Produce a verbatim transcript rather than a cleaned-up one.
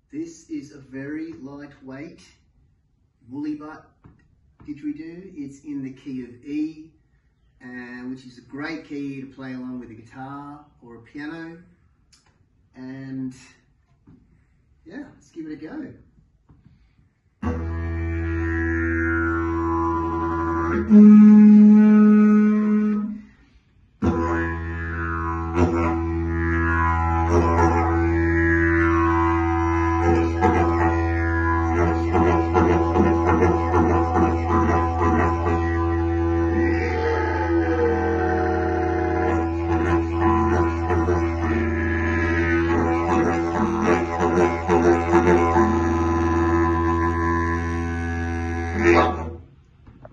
This is a very lightweight woolly butt didgeridoo. It's in the key of E, uh, which is a great key to play along with a guitar or a piano. And yeah, let's give it a go. Mm-hmm.